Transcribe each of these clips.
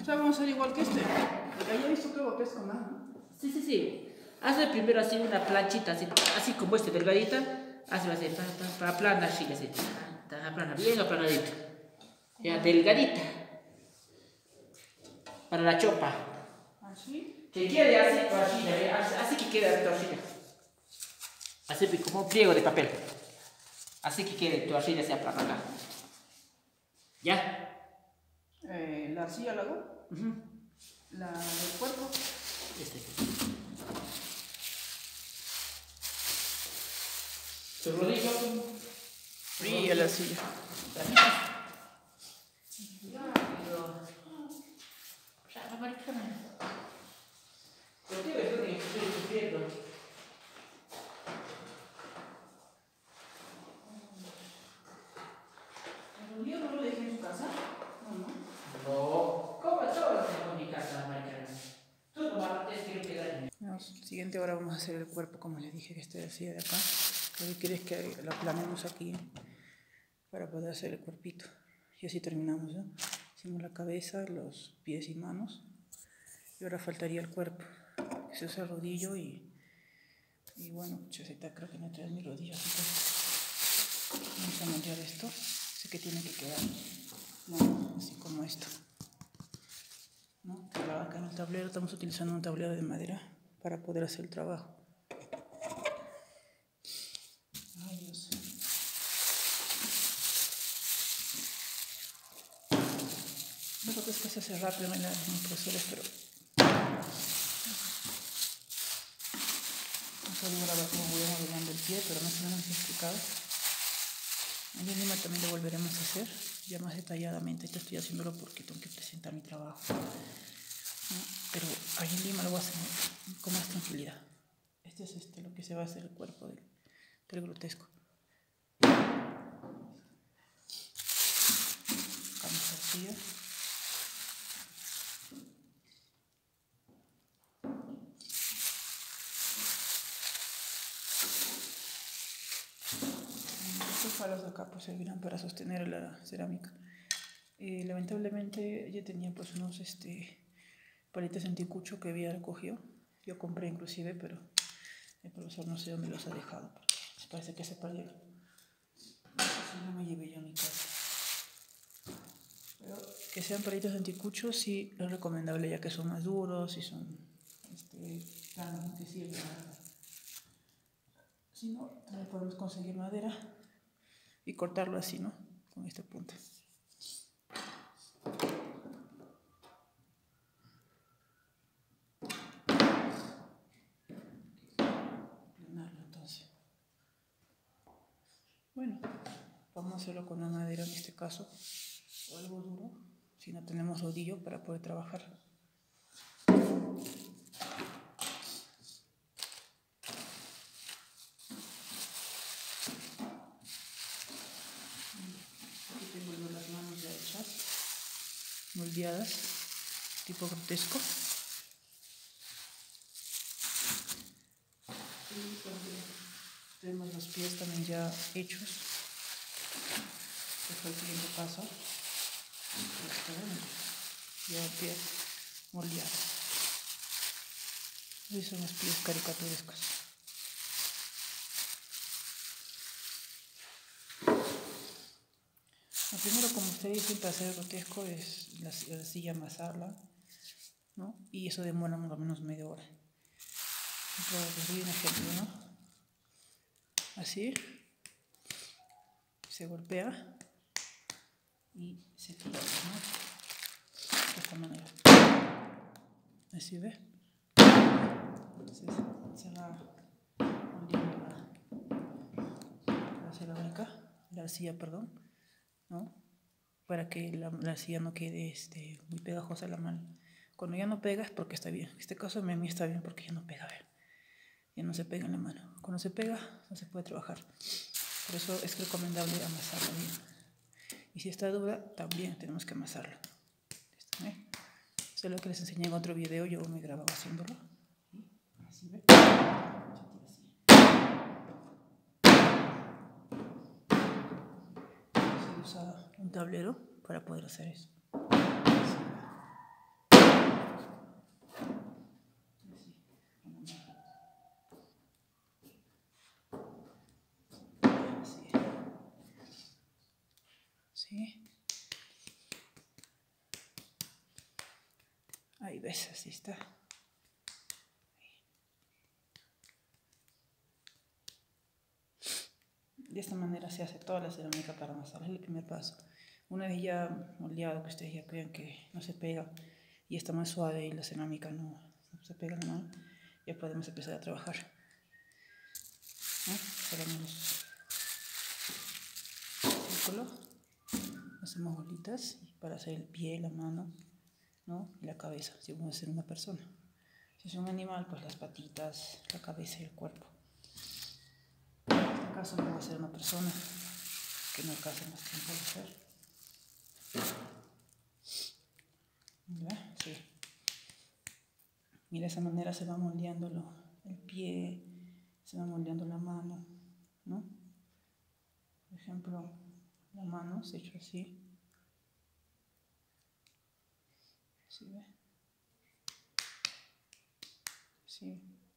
O sea, vamos a hacer igual que este. Porque ya he visto que hago pesca más, ¿no? Sí. Hazle primero así una planchita, así como delgadita. Hazle así, plana, así, plana, bien aplanadita. Ya, delgadita. Para la chopa. ¿Así? Que quede así tu arcilla, así que quede tu arcilla. Así como un pliego de papel. Así que quede tu arcilla se aplana acá. ¿Ya? La arcilla la hago. La del cuerpo. Tu rodillo. Fría la arcilla. ¿El no lo dejé en su casa? No. ¿Cómo todo en mi casa, Maricarmen? Tú no te quiero quedar. Siguiente hora vamos a hacer el cuerpo, como les dije, que esté así de acá. Lo que quiero es que lo aplanemos aquí para poder hacer el cuerpito. Y así terminamos, ¿no? Hicimos la cabeza, los pies y manos. Y ahora faltaría el cuerpo. Se usa el rodillo y bueno, choceta, creo que no trae mi rodillo, así que vamos a moldear esto. Sé que tiene que quedar, ¿no? Así como esto, ¿no? Pero acá en el tablero estamos utilizando un tablero de madera para poder hacer el trabajo. Ay, Dios. Lo que es que se hace rápido en las impresoras, pero no sabía ahora cómo voy modelando el pie, pero más o menos explicado. Allí en Lima también lo volveremos a hacer ya más detalladamente. Esto estoy haciéndolo porque tengo que presentar mi trabajo, ¿no? Pero allí en Lima lo voy a hacer con más tranquilidad. Este es lo que se va a hacer el cuerpo del grotesco. Sacamos arcilla. Estos palos de acá pues servirán para sostener la cerámica. Lamentablemente ella tenía pues unos palitos anticucho que había recogido. Yo compré inclusive, pero el profesor no sé dónde los ha dejado, porque parece que se perdieron. No sé si no me llevé yo a mi casa. Pero que sean palitos anticucho sí es recomendable, ya que son más duros y son planos que sirven. Si no, también podemos conseguir madera y cortarlo así, ¿no? Con este punto. Entonces, bueno, vamos a hacerlo con una madera en este caso, o algo duro, si no tenemos rodillo para poder trabajar. Aquí tengo yo las manos ya hechas, moldeadas, tipo grotesco. Y también tenemos los pies también ya hechos. Este fue el siguiente paso. Ya el pie moldeado. Y son los pies caricaturescos. Lo primero, como ustedes dicen, para hacer el grotesco es la silla amasarla, ¿no? Y eso demora más o menos media hora. Les doy un ejemplo, ¿no? Así se golpea y se tira, ¿no? De esta manera. Así, ¿ve? Entonces se va hundiendo la arcilla, perdón, ¿no? Para que la arcilla no quede muy pegajosa la mano. Cuando ya no pega es porque está bien. En este caso a mí está bien porque ya no pega, ¿ve? Ya no se pega en la mano. Cuando se pega no se puede trabajar. Por eso es recomendable amasarla bien. Y si está dura, también tenemos que amasarla. ¿Eh? Eso es lo que les enseñé en otro video. Yo me grababa haciéndolo. Y así, ¿ve? Se usa un tablero para poder hacer eso. Ahí ves, así está. De esta manera se hace toda la cerámica para amasar, es el primer paso. Una vez ya moldeado, que ustedes ya vean que no se pega y está más suave y la cerámica no se pega en la mano, ya podemos empezar a trabajar. Cerramos el círculo, hacemos bolitas para hacer el pie, la mano, ¿no? Y la cabeza, si vamos a hacer una persona. Si es un animal, pues las patitas, la cabeza y el cuerpo. En este caso no va a ser una persona, que no alcanza más tiempo de hacer. ¿Ya? Sí. Y de esa manera se va moldeando el pie, se va moldeando la mano, ¿no? Por ejemplo, la mano se ha hecho así. ¿Sí ve? Sí.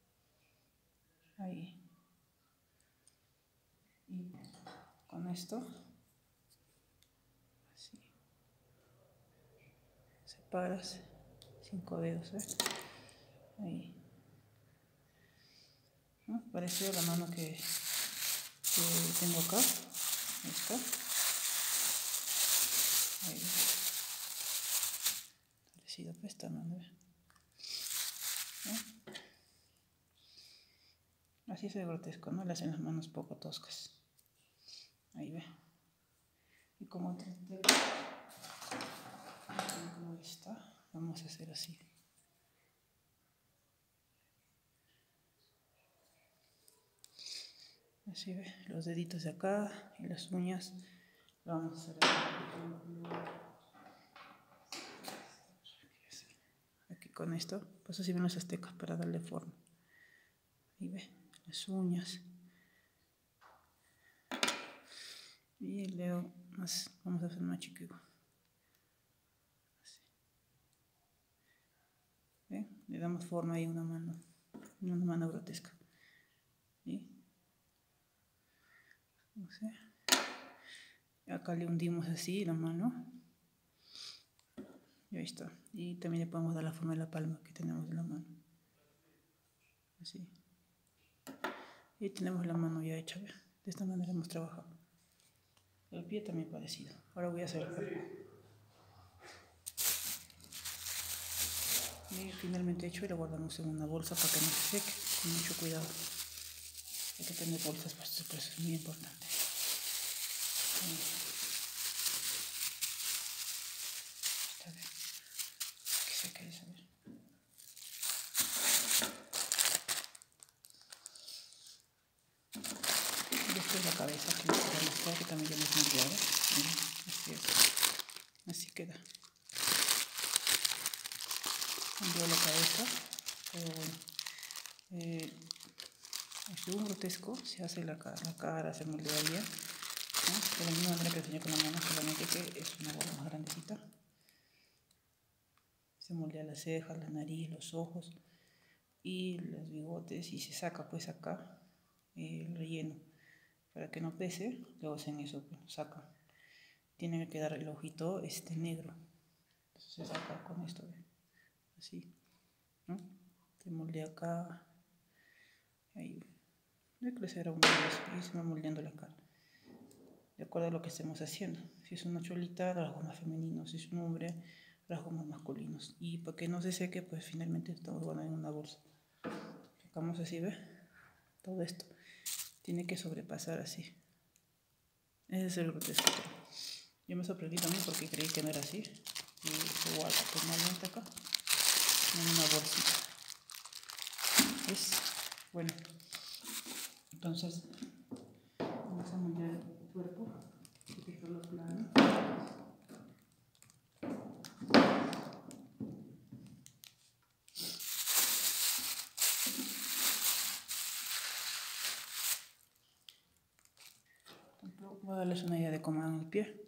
Ahí. Y con esto, así. Separas 5 dedos, ¿eh? Ahí. ¿No? Parecido a la mano que tengo acá. Esta. Ahí. Parecido a esta mano, ¿eh? ¿No? Así es de grotesco, ¿no? Le hacen las manos poco toscas. Ahí ve. Y como está, vamos a hacer así. Así ve, los deditos de acá y las uñas. Lo vamos a hacer aquí con esto. Pues así ven los aztecas para darle forma. Ahí ve, las uñas. Y luego vamos a hacer más chiquito. Así. ¿Ve? Le damos forma ahí a una mano grotesca. ¿Sí? No sé. Acá le hundimos así la mano. Y ahí está. Y también le podemos dar la forma de la palma que tenemos en la mano. Así. Y tenemos la mano ya hecha. ¿Ve? De esta manera hemos trabajado. El pie también parecido. Ahora voy a hacer el cuerpo. Y finalmente hecho y lo guardamos en una bolsa para que no se seque. Con mucho cuidado. Hay que tener bolsas puestas, por eso es muy importante. Está bien. Que se quede saber. Y esta es la cabeza que les voy a mostrar, que también ya les he enviado. Así es. Así queda. Envió la cabeza, pero bueno. Es un grotesco, se hace la cara, se moldea bien, ¿no? De la misma manera que enseñé con la mano, solamente que es una bola más grandecita. Se moldea las cejas, la nariz, los ojos y los bigotes, y se saca pues acá el relleno para que no pese. Luego hacen eso, pues lo sacan. Tiene que quedar el ojito negro, entonces se saca con esto, ¿ve? Así, ¿no? Se moldea acá, ahí voy a crecer aún más y se va moldeando la cara de acuerdo a lo que estemos haciendo. Si es una cholita, rasgos más femeninos; si es un hombre, rasgos más masculinos. Y para que no se seque, pues finalmente estamos guardando en una bolsa. Sacamos así, ¿ve? Todo esto tiene que sobrepasar así. Ese es el grotesco. Yo me sorprendí también porque creí que no era así. Y igual, normalmente acá, en una bolsita. ¿Ves? Bueno, entonces vamos a moldear el cuerpo y dejarlo plano. Voy a darles una idea de cómo hagan el pie.